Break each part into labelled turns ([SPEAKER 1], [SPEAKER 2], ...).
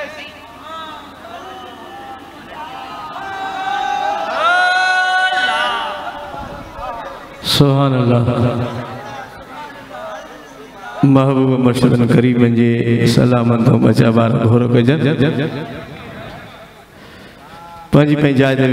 [SPEAKER 1] सुभान अल्लाह। महबूब मुर्शिदन करीम जे सलामत बचा बार घोर कजन पंजी पे जाए दे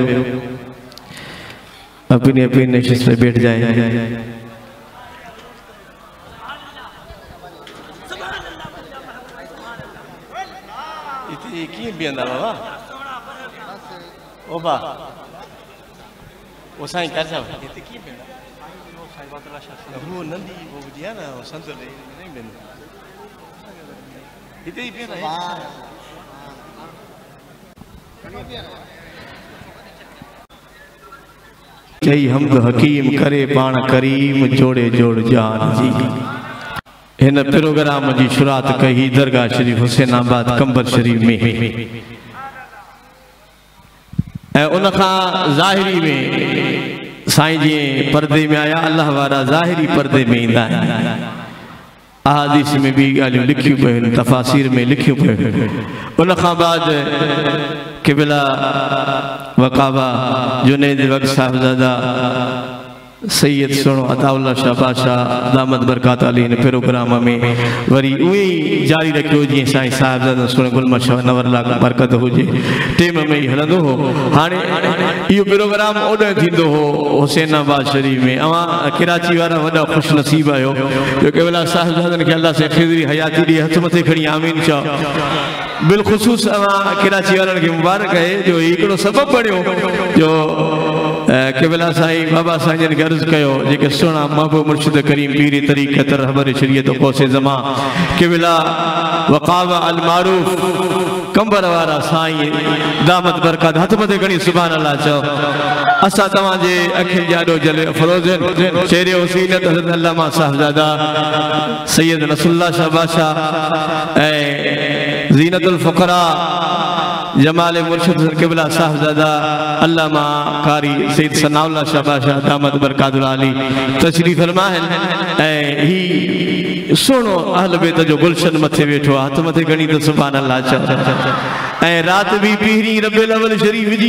[SPEAKER 1] अपनी अपनी नशिश पे बैठ जाए। इतनी की बिंदा बाबा ओबा वो साईं कर साहब इतनी की बिंदा वो नंदी वो दिया ना वो संत नहीं बिंदा इतनी बिंदा है कई हमद हकीम करे पान करीम जोड़े जोड़ जान जी। इन प्रोग्राम जी शुरुआत कही दरगाह शरीफ हुसैनाबाद कंबर शरीफ में उन ज़ाहिरी में साईं जी पर्दे में आया अल्लाह वारा ज़ाहिरी पर्दे में ईंदा अहादीस में भी ॻाल्हियूं लिखियूं पियूं तफ़ासीर में लिखियूं पियूं। उन खां बाद क़िबला वक़ाबा जुनैद वक़्त साहिबज़ादा सैयद सुनो अताउल्ला शाह बादशाह दामद बरकात अली इन प्रोग्राम में वरी उहे जारी रखियो जी साईं साहिबज़ादा सुनो गुलमत शाह नवर लाख बरकत हुजे टेम में ही हलंदो हो। हाणे इहो प्रोग्राम ओॾे थींदो हो हुसैनाबाद शरीफ में। अवां कराची वारा वॾा ख़ुश नसीब आहियो जो क़िबला साहिबज़ादनि खे अल्लाह से ख़िज़री हयाती ॾे हथ मथे खणी आमीन चओ। बिलख़ुसूस अवां कराची वारनि खे मुबारक आहे जो हिकिड़ो सबबु बणियो जो क़िबला साईं बाबा साईं खे अर्ज़ु कयो जेके सुहिणा महबूब मुर्शिद करीम पीर तरीक़त रहबर शरीयत कोसे ज़मा क़िबला वक़ावा अल मारूफ कंबर वारा साईं दामत बरकत हथ मथे खणी सुभान अल्लाह चओ। असां तव्हांजे अखियुनि जाॾो जले फरोज़न शेरे वसीलत हज़रत अल्लामा साहिबज़ादा सैयद रसूलुल्लाह शाह बादशाह ऐं ज़ीनतुल फ़ुक़रा जमाल मुर्शिद क़िबला साहिबज़ादा अल्लामा कारी सैयद सनाउल्लाह शाह बादशाह दामद बरकातुल आली तशरीफ़ फरमा है। ही सुनो अहल बेत जो गुलशन मथे वेठो हथ मथे खणी तो सुभान अल्लाह चओ। रात भी पीरी रबिउल अव्वल शरीफ जी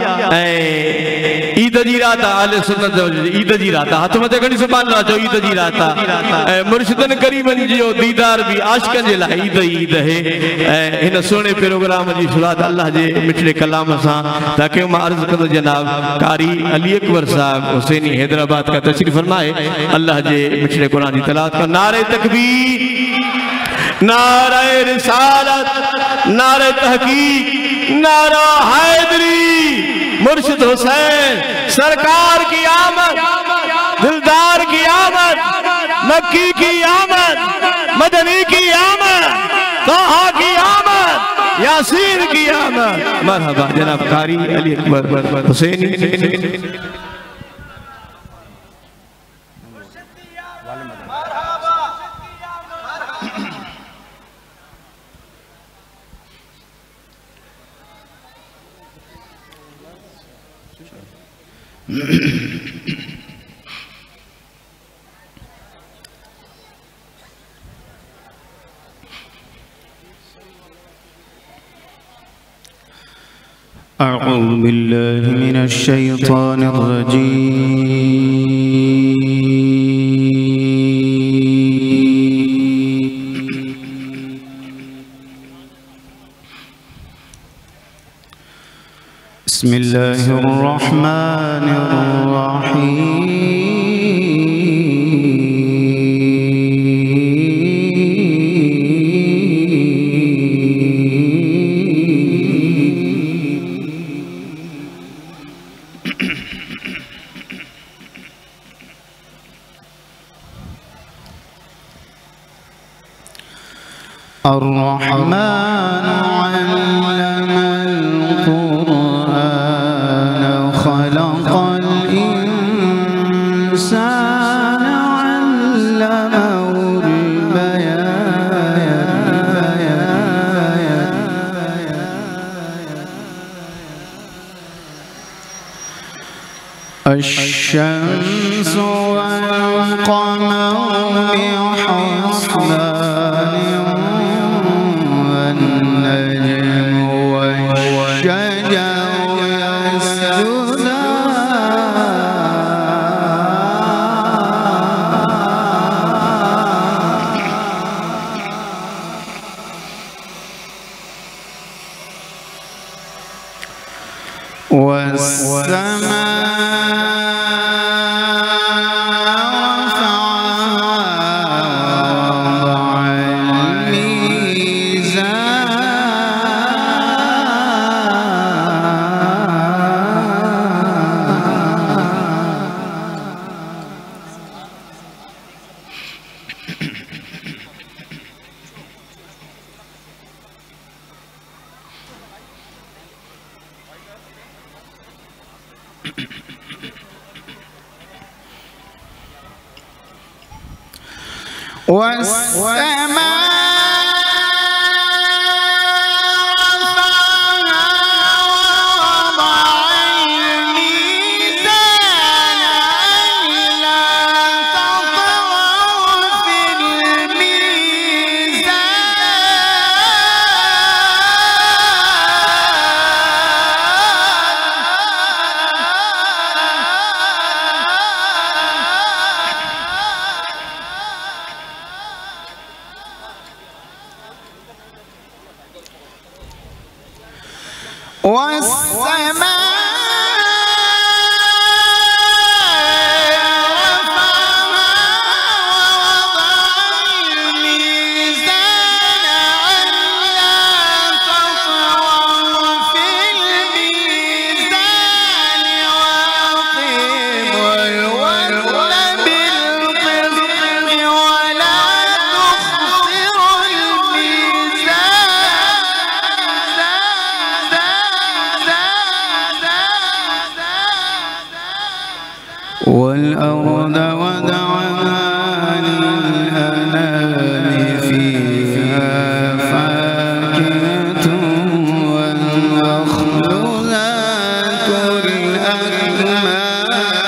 [SPEAKER 1] ईद जी रात आले सुन्नत ईद जी रात हथ मथे खणी सुभान अल्लाह चओ। ईद जी रात मुर्शिदन करीमन जो दीदार भी आशिकन जे लाइ ईद ईद है। इन सोने प्रोग्राम जी शुरुआत अल्लाह जे मिठड़े कलाम सां ताकि मां अर्ज़ कंदो जनाब कारी अली अकबर साहब हुसैनी हैदराबाद का तशरीफ फरमाए अल्लाह जे मिठड़े कुरान की तिलावत का नारे तकबीर नारे रिसालत नारे तहकीक नारा हैदरी मुर्शिद हुसैन सरकार की आमद दिलदार की आमद मक्की की आमद मदनी की आमद ताहा की आमद यासीन की आमद। मरहबा जनाब कारी अली अकबर हुसैनी।
[SPEAKER 2] أعوذ بالله من الشيطان الرجيم بسم الله الرحمن الرحيم الرحمن علم القرآن خلق الإنسان علمه البيان الشمس والقمر بحسبان والنجم والأرض وضعها للأنام فيها فاكهة والنخل ذات الأكمام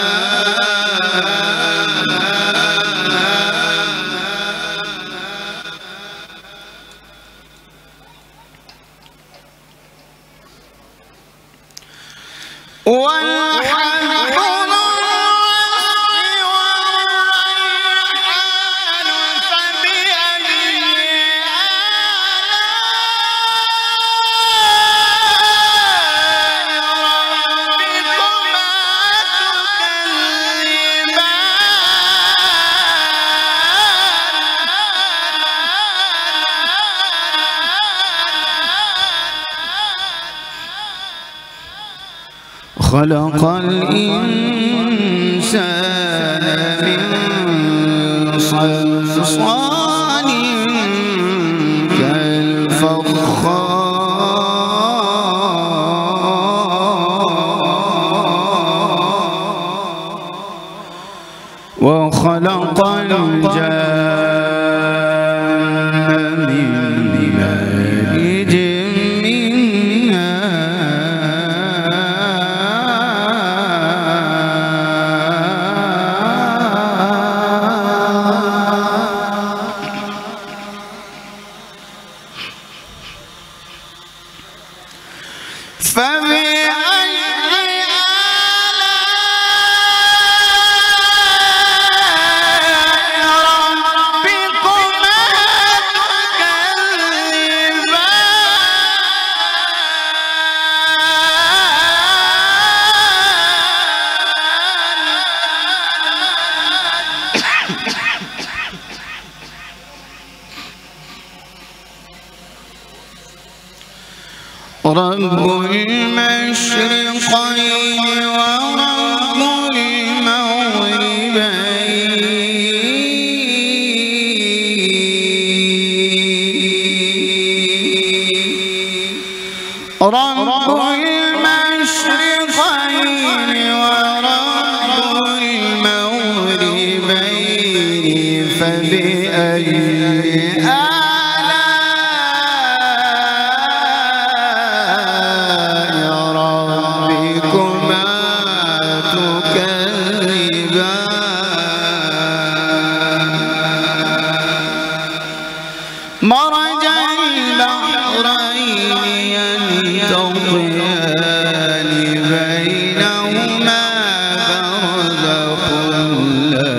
[SPEAKER 2] خلق الإنسان من صلصال كالفخار وخلق الجان من مارج رب المشرقين ورب المغربين رب المشرقين ورب المغربين فبأي مرج البحرين يلتقيان بينهما برزخ لا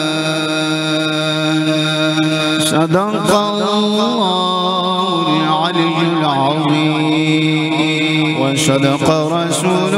[SPEAKER 2] يبغيان صدق الله العلي العلي العظيم وصدق رسول